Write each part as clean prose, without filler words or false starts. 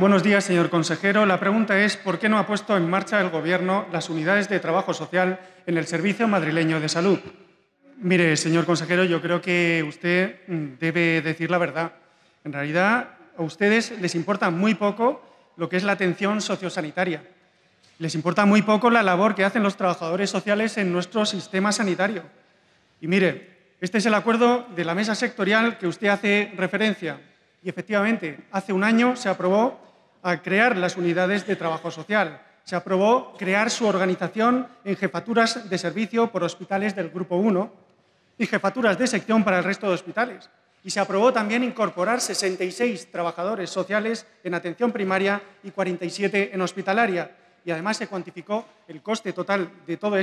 Buenos días, señor consejero. La pregunta es ¿por qué no ha puesto en marcha el Gobierno las unidades de trabajo social en el Servicio Madrileño de Salud? Mire, señor consejero, yo creo que usted debe decir la verdad. En realidad, a ustedes les importa muy poco lo que es la atención sociosanitaria. Les importa muy poco la labor que hacen los trabajadores sociales en nuestro sistema sanitario. Y mire, este es el acuerdo de la mesa sectorial que usted hace referencia. Y efectivamente, hace un año se aprobó a crear las unidades de trabajo social. Se aprobó crear su organización en jefaturas de servicio por hospitales del Grupo 1 y jefaturas de sección para el resto de hospitales. Y se aprobó también incorporar 66 trabajadores sociales en atención primaria y 47 en hospitalaria. Y además se cuantificó el coste total de todo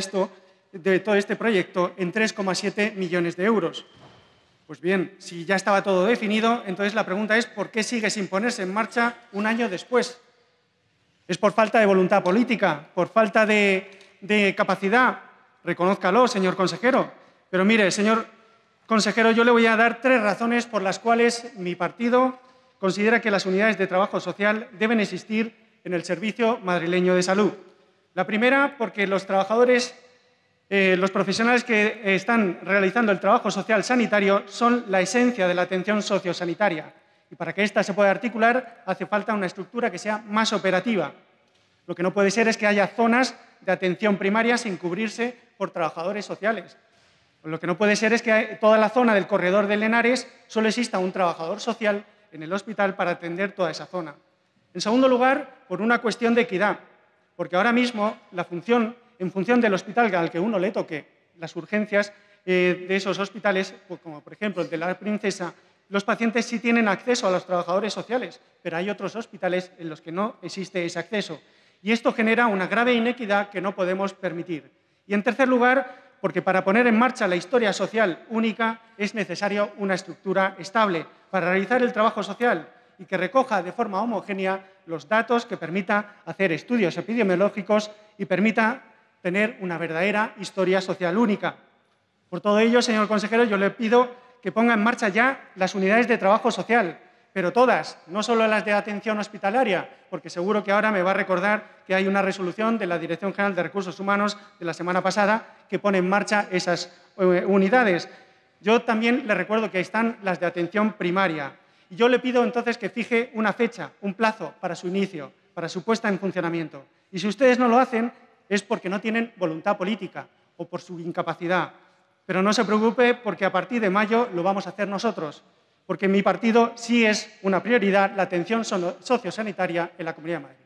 este proyecto en 3,7 millones de euros. Pues bien, si ya estaba todo definido, entonces la pregunta es ¿por qué sigue sin ponerse en marcha un año después? ¿Es por falta de voluntad política? ¿Por falta de capacidad? Reconózcalo, señor consejero. Pero mire, señor consejero, yo le voy a dar 3 razones por las cuales mi partido considera que las unidades de trabajo social deben existir en el Servicio Madrileño de Salud. La primera, porque los trabajadores, los profesionales que están realizando el trabajo social sanitario son la esencia de la atención sociosanitaria. Y para que ésta se pueda articular hace falta una estructura que sea más operativa. Lo que no puede ser es que haya zonas de atención primaria sin cubrirse por trabajadores sociales. Lo que no puede ser es que toda la zona del corredor de Lenares solo exista un trabajador social en el hospital para atender toda esa zona. En segundo lugar, por una cuestión de equidad, porque ahora mismo en función del hospital al que uno le toque, las urgencias de esos hospitales, como por ejemplo el de la Princesa, los pacientes sí tienen acceso a los trabajadores sociales, pero hay otros hospitales en los que no existe ese acceso. Y esto genera una grave inequidad que no podemos permitir. Y en tercer lugar, porque para poner en marcha la historia social única es necesario una estructura estable para realizar el trabajo social y que recoja de forma homogénea los datos que permita hacer estudios epidemiológicos y permita tener una verdadera historia social única. Por todo ello, señor consejero, yo le pido que ponga en marcha ya las unidades de trabajo social, pero todas, no solo las de atención hospitalaria, porque seguro que ahora me va a recordar que hay una resolución de la Dirección General de Recursos Humanos de la semana pasada que pone en marcha esas unidades. Yo también le recuerdo que están las de atención primaria. Y yo le pido entonces que fije una fecha, un plazo para su inicio, para su puesta en funcionamiento. Y si ustedes no lo hacen es porque no tienen voluntad política o por su incapacidad. Pero no se preocupe porque a partir de mayo lo vamos a hacer nosotros, porque en mi partido sí es una prioridad la atención sociosanitaria en la Comunidad de Madrid.